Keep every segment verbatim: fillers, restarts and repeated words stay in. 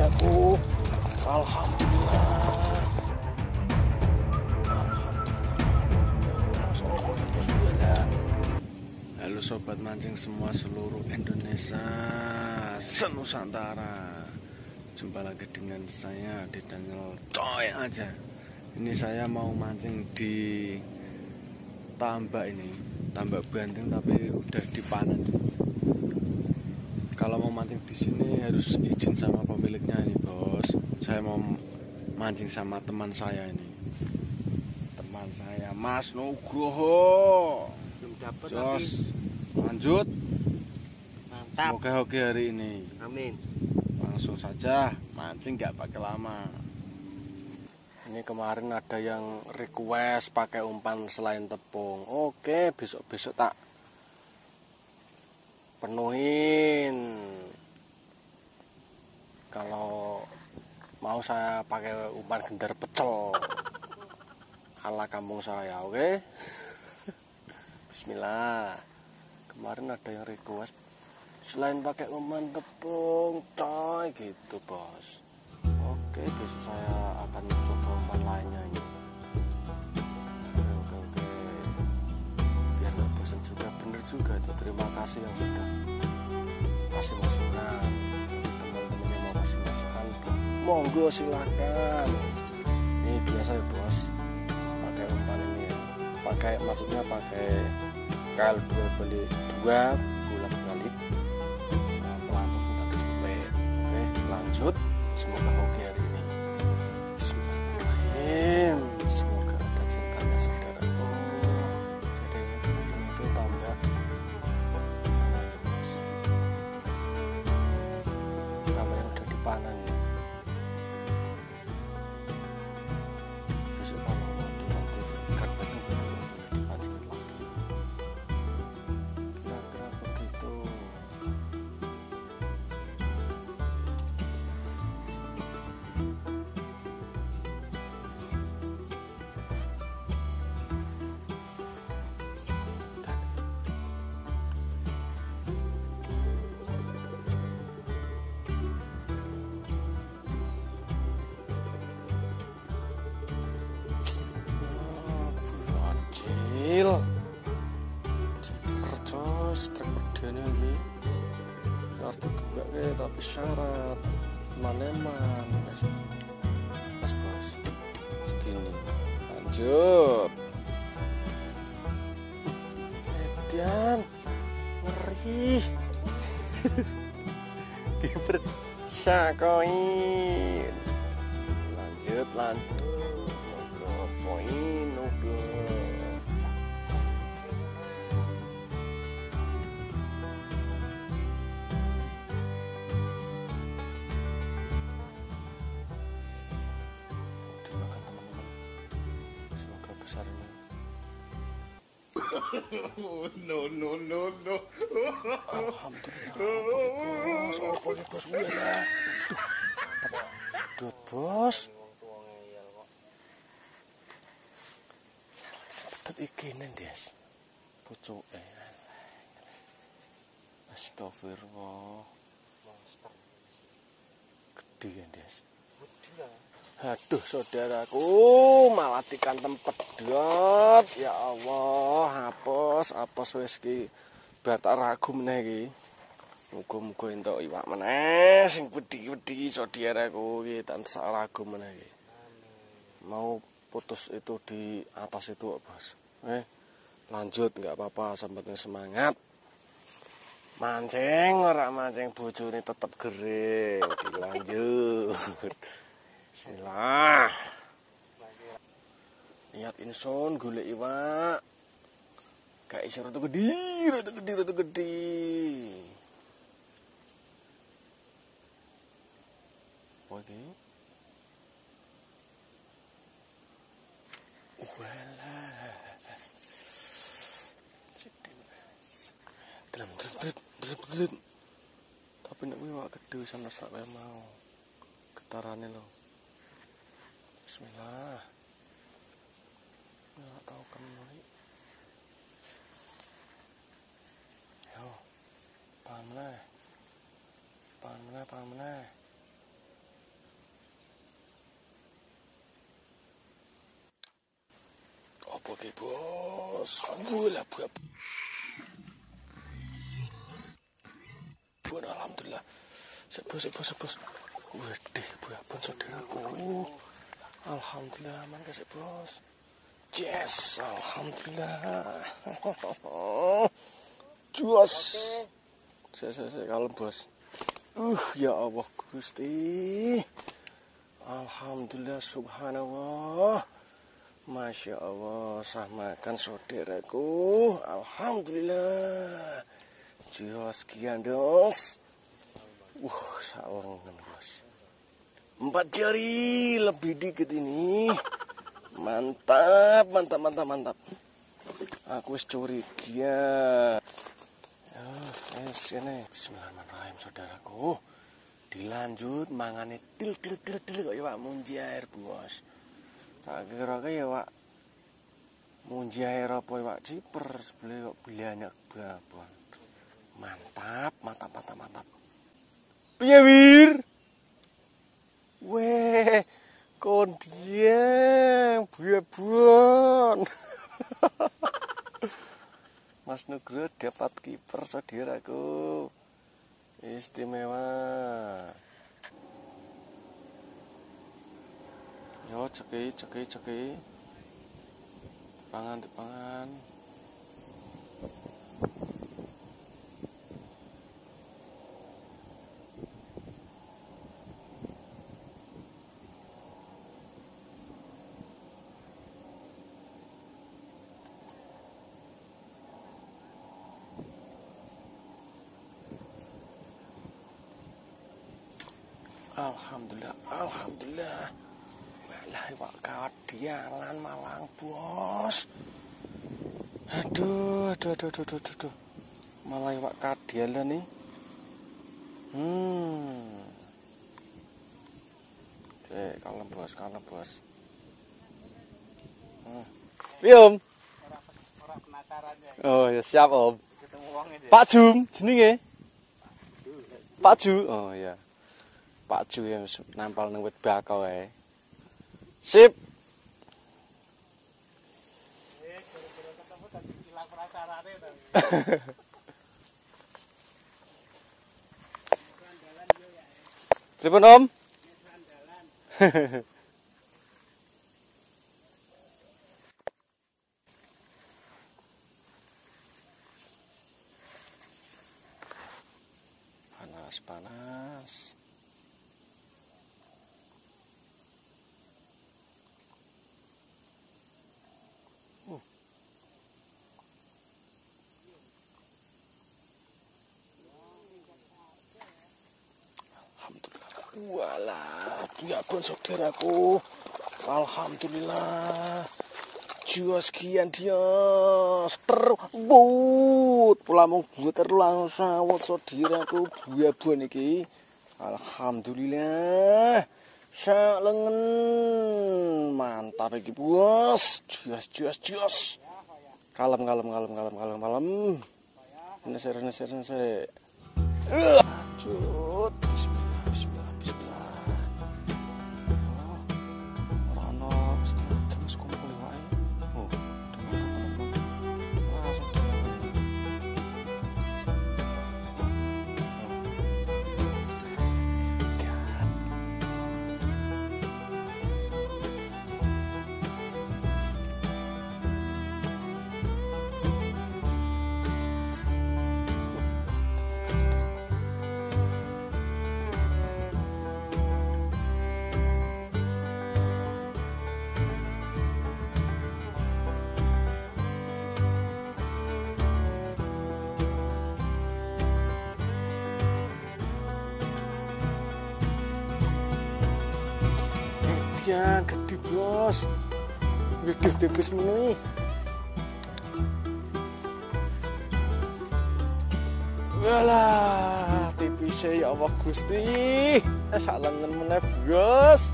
saudaraku. Alhamdulillah. Alhamdulillah. Halo sobat mancing semua seluruh Indonesia, senusantara. Jumpa lagi dengan saya di channel Toy Aja. Ini saya mau mancing di tambak ini, tambak banting tapi udah dipanen. Kalau mau mancing di sini harus izin sama pemiliknya ini, bos. Saya mau mancing sama teman saya ini. Teman saya Mas Nugroho. Belum dapat Jos, tapi lanjut. mantap. Oke-oke hari ini. Amin. Langsung saja mancing, nggak pakai lama. Ini kemarin ada yang request pakai umpan selain tepung. Oke, besok-besok tak penuhin. Kalau mau saya pakai umpan gendar pecel ala kampung saya, oke? Bismillah. Kemarin ada yang request selain pakai umpan tepung, coy, gitu bos. Oke, besok saya akan coba umpan lainnya ini. Oke, oke, oke. Biar nggak bosan juga, bener juga itu. Terima kasih yang sudah kasih masukan. Teman-teman yang mau kasih masukan, monggo silakan. Ini biasa ya bos, pakai umpan ini ya. Pakai, maksudnya pakai K L dua beli dua bulat balik, pelampung bulat jepit. Oke, lanjut. Semoga hoki hari ini. Bismillahirrahmanirrahim. Semoga ada cintanya saudaraku. Jadi ini tuh tambak tambak yang udah dipanen. Besok kalau mau nanti ikan batu betul boleh dipancing lagi. Kira-kira begitu. Percos trek perdana iki. Arti gue ke tapi syarat maneman. Mas bos. Segini. Lanjut. Edian. Ngeri. Kiper sakoin. Lanjut, lanjut. Udah poin, udah. Dimakan teman-teman. Semoga besar ini. no no no no. Alhamdulillah. Bos, apa nih bos gue ya? Pedut bos. Pedut ikinin des. Pucuke. Astagfirullah. Gede kan des. Aduh saudaraku, malah dikantem pedot. Ya Allah, hapus, hapus wis ki. Batak ragu meneh iki. Muga-muga entuk iwak meneh sing pedhi-pedhi saudaraku iki tansah ragu meneh iki. Mau putus itu di atas itu, bos. Eh, lanjut nggak apa-apa, sampeyan semangat. Mancing ora mancing bojone tetep gering, dilanjut. Bismillah. Niat insun golek iwak. Gak isi rada gede, rada gede, rada gede. Oke. Wala. Dalam, dalam, dalam, dalam. Tapi nek iwak gede sama sak mau. Getarane lho. Bismillah. Nggak tahu kemana. Yo, pan meneh, pan meneh, pan meneh. Oke bos, bola buah. Buah alhamdulillah. Sebos sebos sebos. Waduh buah pun saudaraku. Alhamdulillah aman guys bos. Yes, alhamdulillah. Jos. Saya saya saya kalem bos. Uh ya Allah Gusti. Alhamdulillah subhanallah. Masya Allah, sah makan saudaraku. Alhamdulillah. Jos sekian dos. Uh, salengan bos. Empat jari lebih dikit ini. Mantap, mantap, mantap, mantap. Aku wis curiga. Ya, wis ini. Bismillahirrahmanirrahim saudaraku. Dilanjut mangane til til til til kok ya Pak munjair bos. Tak kira ya Pak munjair apa ya Pak ciper sebelah kok banyak babon. Mantap, mantap, mantap, mantap. Piye Wir? Weh, kondieng babon. Mas Nugroho dapat kiper saudaraku. Istimewa. Yo cekei cekei cekei. Tepangan tepangan. Alhamdulillah, alhamdulillah. Malah Pak kadialan Malang bos. Aduh, aduh, aduh, aduh, aduh, aduh. Malah Pak kadialan nih. Hmm. Eh, kalem bos, kalem bos. Hmm. Iya Om. Orang penasaran ya. Oh ya siap Om. Ketemu wong itu. Pak Jum, jenenge. Pak Ju. Oh ya. Pak Ju yang nampal nang wit bakau ae. Sip. Eh, gara-gara ketemu tadi hilang penasarane to. Pripun Om? Panas, panas. Walah, ya pun saudaraku. Alhamdulillah. Jos sekian dia. Terbut. Pulamung buat terlalu sawat saudaraku. Buah-buah niki. Alhamdulillah. Salengen. Mantap iki, Bos. Jos jos jos. Kalem kalem kalem kalem kalem kalem. Neser neser neser. Lanjut. Bismillah bismillah. Ya gede bos, gede tipis ini. Walah, tipisnya ya Allah Gusti, salengen meneh bos.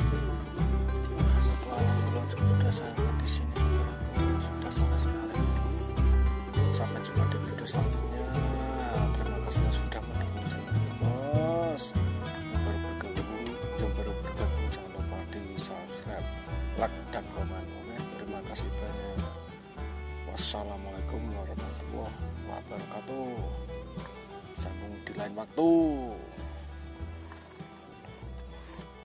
Sudah sangat di sini, sudah sangat sekali. Wassalamualaikum warahmatullahi wabarakatuh. Sambung di lain waktu.